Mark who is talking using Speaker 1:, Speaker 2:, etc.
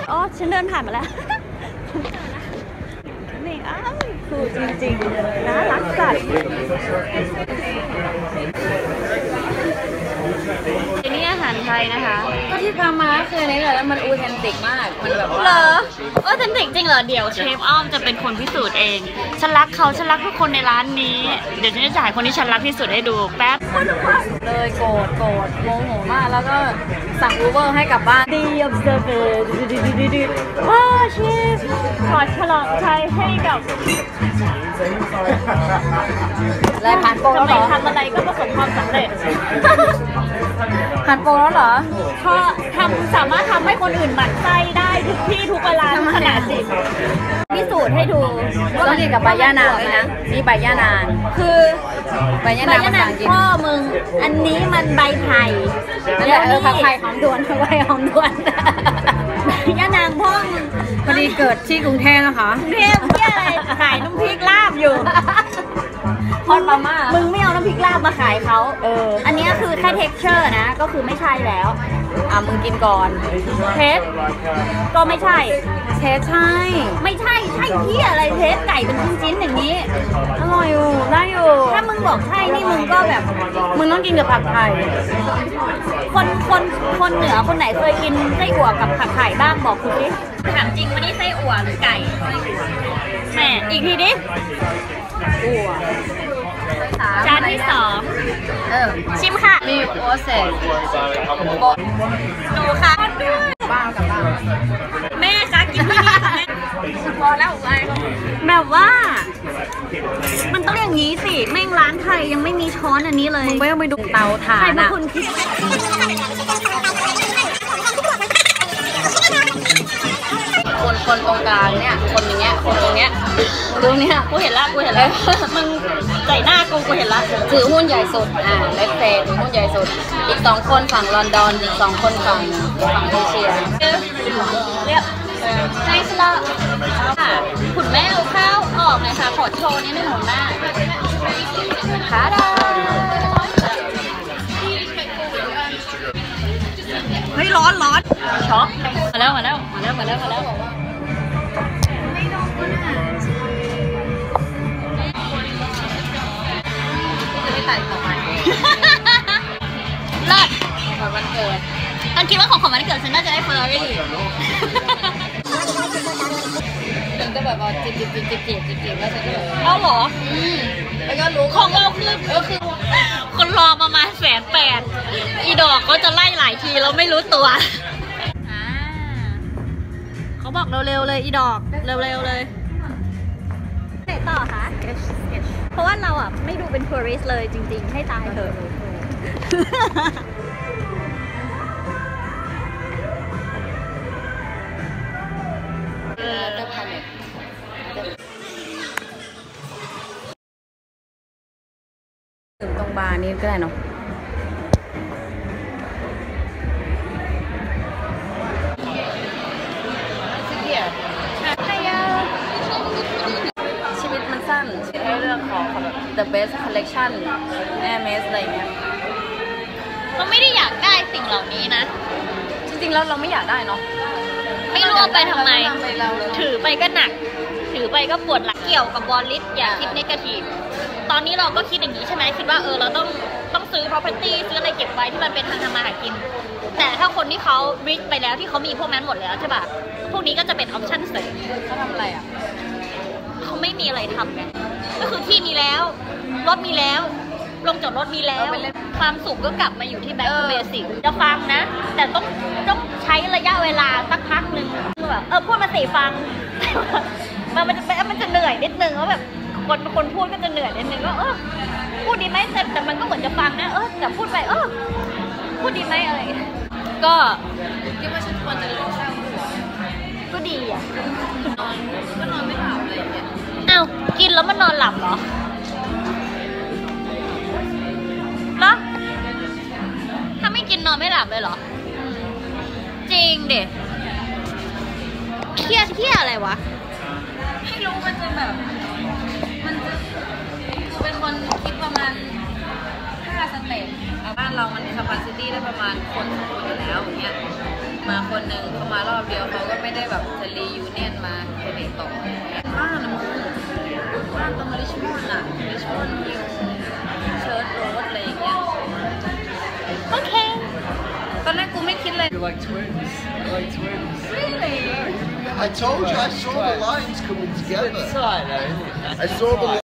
Speaker 1: อ๋อฉันเดินผ่านมาแล้วนี่อ้าวคือจริงๆน่ารักจัดทีนี้อาหารไทยนะคะ
Speaker 2: ก็ที่พามาคืออันนี้แหละแล้วมันอูเทนติกมากมันแบบว่า
Speaker 1: เหรอเทนติกจริงเหรอเดี๋ยวเชฟอ้อมจะเป็นคนพิสูจน์เองฉันรักเขาฉันรักทุกคนในร้านนี้เดี๋ยวฉันจะจ่ายคนที่ฉันรักที่สุดให้ดูแป๊บ
Speaker 2: เลยโกรธโมโหมากแล้วก็สั่งอูเบอร์ให้กลับบ้าน
Speaker 1: ดี observer ว้าเชฟขอฉลองชัยให้กับ
Speaker 2: อะไรผ่านโปรแล้วเหรอ
Speaker 1: ทำอะไรก็ประสบความสำเร็จ
Speaker 2: ผ่านโปรแล้วเหรอ
Speaker 1: เพราะสามารถทำให้คนอื่นหมั่นไส้ได้ทุกที่ทุกเวลาขนาดจิตพิสูจน์ให้ดู
Speaker 2: ต้องกินกับใบย่านางเลยนะนี่ใบย่านาง
Speaker 1: คือ
Speaker 2: ใบย่านาง
Speaker 1: พ่อมึงอันนี้มันใบไผ่
Speaker 2: แล้วผักไผ่หอมด่วนใบหอมด่วน
Speaker 1: ย่านางพ่อมึง
Speaker 2: พอดีเกิดที่กรุงเทพนะคะ
Speaker 1: กรุงเทพเนี่ยอะไรขายน้ำพริกลาบอยู่
Speaker 2: พอดมาม่า
Speaker 1: มึงไม่เอาน้ำพริกลาบมาขายเขาอันนี้คือแค่ texture นะก็คือไม่ใช่แล้ว
Speaker 2: มึงกินก่อน
Speaker 1: เทสก็ไม่ใช่
Speaker 2: เทสใช่
Speaker 1: ไม่ใช่ที่อะไรเทสไก่เป็นชิ้นๆอย่างนี้
Speaker 2: อร่อยอยู่ได้อยู่
Speaker 1: ถ้ามึงบอกใช่นี่มึงก็แบบ
Speaker 2: มึงต้องกินกับผักไทย
Speaker 1: คนเหนือคนไหนเคยกินไส้อั่วกับผักไข่บ้างบอกคุณดิถามจริงวันนี้ไส้อั่วหรือไก่แม่อีกทีดิ
Speaker 2: อั่ว
Speaker 1: จานที่2ชิมค่ะ
Speaker 2: มีโอเซ่
Speaker 1: ดูค่ะ
Speaker 2: บ้ากับบ้า
Speaker 1: แม่คะกินที่นี่ค่ะ
Speaker 2: พอแล้วไง
Speaker 1: แบบว่ามันต้องอย่างนี้สิแม่งร้านไทยยังไม่มีช้อนอันนี้เลย
Speaker 2: มึงไม่ต้องไปดูเตาถ่าน
Speaker 1: ใครเป็นคนคิด
Speaker 2: คนตรงกลางเนี่ยคนอย่างเงี้ยคนตรงเนี้ยตรงเนี้ย
Speaker 1: กูเห็นแล้วมึงใส่หน้ากูเห็นแล้ว
Speaker 2: ถือหุ้นใหญ่สุดเลฟเฟถือหุ้นใหญ่สุดอีก2คนฝั่งลอนดอนอีก2คนฝั่งเอเชีย
Speaker 1: เรียบใช่สละคุณแม่เอาข้าวออกเลยค่ะขอโชว์นิดนึงของหน้าขาดาเฮ้ยร้อนช็อกมาแล้วไม่ลง
Speaker 2: จะไม่ตัดของมัน
Speaker 1: เลิศ
Speaker 2: ของวันเกิด
Speaker 1: อันคิดว่าของวันเกิดฉันน่าจะได้เฟอร์รารี่
Speaker 2: ฉันก็แบบว่าจีบแล้วฉันก็แบบ
Speaker 1: เอาเหรอ
Speaker 2: แล้วก็รู้
Speaker 1: ของเราคือคนรอประมาณ180,000อีดอกก็จะไล่หลายทีแล้วไม่รู้ตัวเขาบอกเร็วๆเลยอีดอกเร็วๆเลยไหนต่อคะเพราะว่าเราไม่ดูเป็นทัวริสต์เลยจริงๆให้ตายเถอะ
Speaker 2: ถึงตรงบาร์นี้ก็ได้เนาะชีวิตมันสั้นในเรื่องของแบบ the best collection Hermes อะไรเงี้ย
Speaker 1: เราไม่ได้อยากได้สิ่งเหล่านี้นะ
Speaker 2: จริงๆแล้วเราไม่อยากได้เนาะ
Speaker 1: ไม่รู้เอาไปทำไมถือไปก็หนักถือไปก็ปวดหลังเกี่ยวกับบอลลิสอย่าคิดเนกาทีฟตอนนี้เราก็คิดอย่างนี้ใช่ไหมคิดว่าเราต้องซื้อ property ซื้ออะไรเก็บไว้ที่มันเป็นทางทำมาหากินแต่ถ้าคนที่เขา rich ไปแล้วที่เขามีพวกนั้นหมดแล้วใช่ป่ะพวกนี้ก็จะเป็น option เสริม
Speaker 2: เขาทำอะไร
Speaker 1: เขาไม่มีอะไรทำไงก็คือที่มีแล้วรถมีแล้วลงจอดรถมีแล้วความสุขก็กลับมาอยู่ที่ back to basic จะฟังนะแต่ต้องใช้ระยะเวลาสักพักหนึ่งแบบพูดมาสิฟังมันจะเหนื่อยนิดนึงว่าแบบคนพูดก็จะเหนื่อยนิดนึงว่าพูดดีไหมแต่มันก็เหมือนจะฟังนะแต่พูดไปพูดดีไหมอะไรก็
Speaker 2: คิดว่าฉันควรจะลองสร้างหัว
Speaker 1: ก็ดี
Speaker 2: ก็นอนไม่หลับอะไรอย่างเงี้ย
Speaker 1: กินแล้วมันนอนหลับเหรอแล้วถ้าไม่กินนอนไม่หลับเลยเหรอจริงเด็กเครียดอะไรวะ
Speaker 2: ไม่รู้มันจะแบบมันจะเป็นคนคิดประมาณ5 สเต็ปบ้านเรามัน capacity ได้ประมาณคน2 คนอยู่แล้วอย่างเงี้ยมาคนหนึ่งเขามารอบเดียวเขาก็ไม่ได้แบบจะรียูเนียนมาไปไหนต่อบ้านนะมึงบ้านตรงริชมอนด์อะริชมอนด์ฮิลเชิร์ชโรดอะไรอย่างเงี้ย
Speaker 1: โอเค
Speaker 2: ตอนแรกกูไม่คิดเลย
Speaker 3: You're like twins. You're like twins.
Speaker 2: Really?
Speaker 4: I told you I saw the lines coming together.
Speaker 3: It's alright though, isn't it?
Speaker 4: I saw the